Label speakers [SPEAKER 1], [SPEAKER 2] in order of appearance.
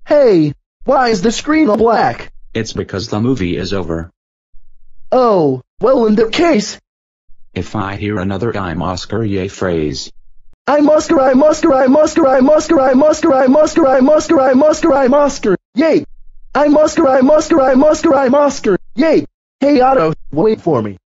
[SPEAKER 1] Hey, why is the screen all black?
[SPEAKER 2] It's because the movie is over.
[SPEAKER 1] Oh, well in that case,
[SPEAKER 2] If I hear another I'm Oscar yay phrase,
[SPEAKER 1] I'm Oscar, yay! I'm Oscar, yay! Hey Otto, wait for me.